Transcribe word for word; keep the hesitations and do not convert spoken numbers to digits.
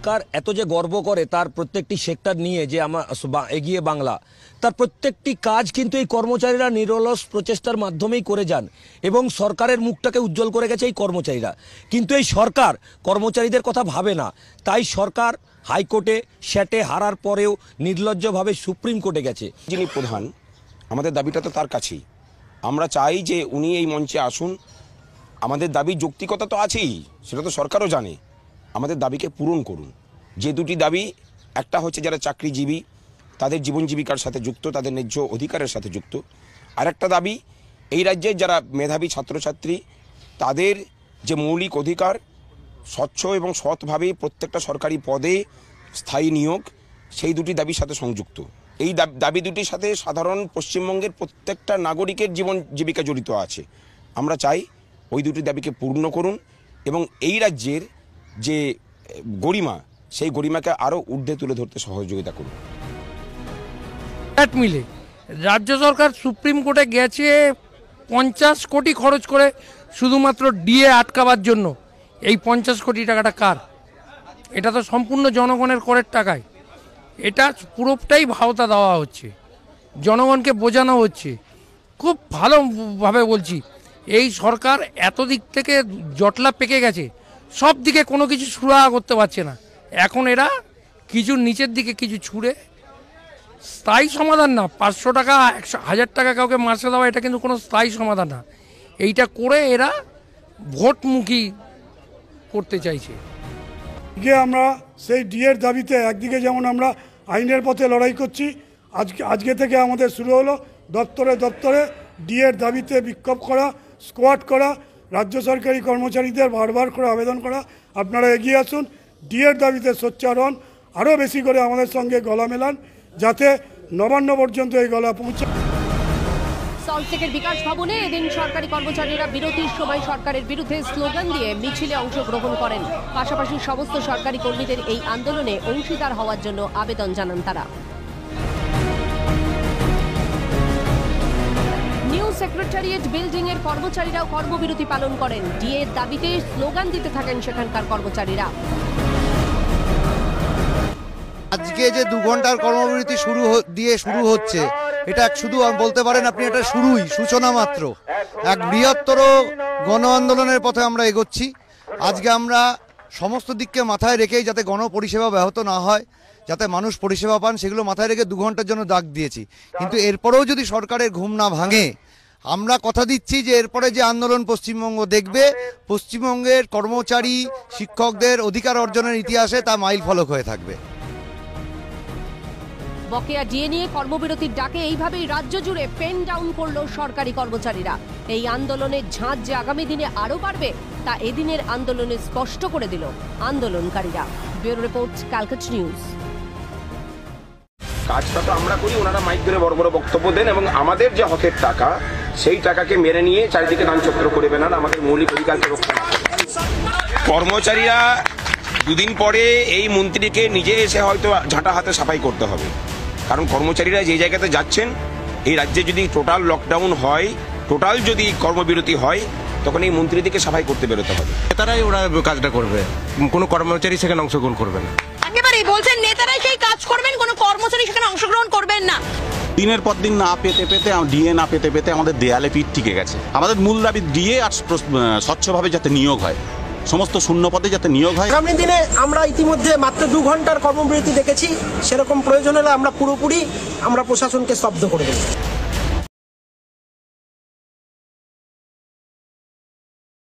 সরকার এত যে গর্ব করে তার প্রত্যেকটি সেক্টর নিয়ে যে আমার এগিয়ে বাংলা, তার প্রত্যেকটি কাজ কিন্তু এই কর্মচারীরা নিরলস প্রচেষ্টার মাধ্যমেই করে যান এবং সরকারের মুখটাকে উজ্জ্বল করে গেছে এই কর্মচারীরা। কিন্তু এই সরকার কর্মচারীদের কথা ভাবে না, তাই সরকার হাইকোর্টে স্যাটে হারার পরেও নির্লজ্জভাবে সুপ্রিম কোর্টে গেছে। যিনি প্রধান, আমাদের দাবিটা তো তার কাছেই। আমরা চাই যে উনি এই মঞ্চে আসুন। আমাদের দাবি যৌক্তিকতা তো আছেই, সেটা তো সরকারও জানে। আমাদের দাবিকে পূরণ করুন। যে দুটি দাবি, একটা হচ্ছে যারা চাকরিজীবী তাদের জীবন জীবিকার সাথে যুক্ত, তাদের ন্যায্য অধিকারের সাথে যুক্ত। আর একটা দাবি, এই রাজ্যের যারা মেধাবী ছাত্রছাত্রী তাদের যে মৌলিক অধিকার, স্বচ্ছ এবং সৎভাবে প্রত্যেকটা সরকারি পদে স্থায়ী নিয়োগ, সেই দুটি দাবির সাথে সংযুক্ত। এই দাবি দুটির সাথে সাধারণ পশ্চিমবঙ্গের প্রত্যেকটা নাগরিকের জীবন জীবিকা জড়িত আছে। আমরা চাই ওই দুটি দাবিকে পূর্ণ করুন এবং এই রাজ্যের যে গরিমা, সেই গরিমাকে আরও ঊর্ধ্বে তুলে ধরতে সহযোগিতা করুন। মিলে রাজ্য সরকার সুপ্রিম কোর্টে গেছে পঞ্চাশ কোটি খরচ করে শুধুমাত্র ডিএ আটকাবার জন্য। এই পঞ্চাশ কোটি টাকাটা কার? এটা তো সম্পূর্ণ জনগণের করের টাকায়। এটা পুরোটাই ভাওতা দেওয়া হচ্ছে, জনগণকে বোঝানো হচ্ছে। খুব ভালোভাবে বলছি, এই সরকার এত দিক থেকে জটলা পেকে গেছে, সব দিকে কোনো কিছু সুরাহা করতে পারছে না। এখন এরা কিছু নিচের দিকে কিছু ছুঁড়ে, স্থায়ী সমাধান না। পাঁচশো টাকা একশো হাজার টাকা কাউকে মাসে দেওয়া এটা কিন্তু কোনো স্থায়ী সমাধান না। এইটা করে এরা ভোটমুখী করতে চাইছে। আমরা সেই ডিএর দাবিতে একদিকে যেমন আমরা আইনের পথে লড়াই করছি, আজকে আজকে থেকে আমাদের শুরু হলো দপ্তরে দপ্তরে ডিএর দাবিতে বিক্ষোভ করা, স্কোয়াড করা, রাজ্য সরকারি কর্মচারীদের বারবার করে আবেদন করা, আপনারা এগিয়ে আসুন, ডিএর দাবিতে সোচ্চার হন, আরও বেশি করে আমাদের সঙ্গে গলা মেলান, যাতে নবান্ন পর্যন্ত এই গলা পৌঁছে। সল্টলেকের বিকাশ ভবনে এদিন সরকারি কর্মচারীরা বিরতির সময় সরকারের বিরুদ্ধে স্লোগান দিয়ে মিছিলে অংশগ্রহণ করেন। পাশাপাশি সমস্ত সরকারি কর্মীদের এই আন্দোলনে অংশীদার হওয়ার জন্য আবেদন জানান তারা। নিউ সেক্রেটারিয়েট বিল্ডিং এর কর্মচারীরাও কর্মবিরতি পালন করেন। ডিএর দাবিতে স্লোগান দিতে থাকেন সেখানকার কর্মচারীরা। আজকে যে দু ঘন্টার কর্মবিরতি শুরু দিয়ে শুরু হচ্ছে, এটা শুধু বলতে পারেন আপনি এটা শুরুই, সূচনা মাত্র। এক বৃহত্তর গণ আন্দোলনের পথে আমরা এগোচ্ছি। আজকে আমরা সমস্ত দিককে মাথায় রেখেই যাতে গণ পরিষেবা ব্যাহত না হয়, যাতে মানুষ পরিষেবা পান, সেগুলো মাথায় রেখে দু ঘন্টার জন্য ডাক দিয়েছি। কিন্তু এরপরেও যদি সরকারের ঘুম না ভাঙে, আমরা কথা দিচ্ছি যে এরপরে যে আন্দোলন পশ্চিমবঙ্গ দেখবে, পশ্চিমবঙ্গের কর্মচারী শিক্ষকদের অধিকার অর্জনের ইতিহাসে তা মাইল ফলক হয়ে থাকবে। বকেয়া ডিএ নিয়ে কর্মবিরতির ডাকে এইভাবেই রাজ্য জুড়ে পেন ডাউন করল সরকারি কর্মচারীরা। এই আন্দোলনের ঝাঁজ যে আগামী দিনে আরো বাড়বে, তা এদিনের আন্দোলনে স্পষ্ট করে দিল আন্দোলনকারীরা। Bureau report, Calcutta news. কাজটা তো আমরা করি, ওনারা মাইক ধরে বড় বড় বক্তব্য দেন এবং আমাদের যে হকের টাকা, সেই টাকাকে মেরে নিয়ে চারিদিকে দানচক্র করে বেনান, আমাদের মৌলিক অধিকারকে রক্ষা না করে। কর্মচারীরা দুদিন পরে এই মন্ত্রীকে নিজে এসে হয়তো ঝাঁটা হাতে সাফাই করতে হবে, কারণ কর্মচারীরা যে জায়গাতে যাচ্ছেন, এই রাজ্যে যদি টোটাল লকডাউন হয়, টোটাল যদি কর্মবিরতি হয়, তখন এই মন্ত্রীদেরকে সাফাই করতে বেরোতে হবে। নেতারাই ওরা কাজটা করবে, কোনো কর্মচারী সেখানে অংশগ্রহণ করবে না। একেবারেই বলছেন নেতারাই সেই কাজ করবেন, কোনো কর্মচারী সেখানে অংশগ্রহণ করবেন না। দিনের পর দিন না পেতে পেতে, ডিএ না পেতে পেতে আমাদের দেয়ালে পিঠ টিকে গেছে। আমাদের মূল দাবি ডিএ আর স্বচ্ছভাবে যাতে নিয়োগ হয়, সমস্ত শূন্য পদে যাতে নিয়োগ হয়। আগামী দিনে আমরা ইতিমধ্যে মাত্র দু ঘন্টার কর্মবিরতি দেখেছি, সেরকম প্রয়োজন হলে আমরা পুরোপুরি আমরা প্রশাসনকে স্তব্ধ করে দেব।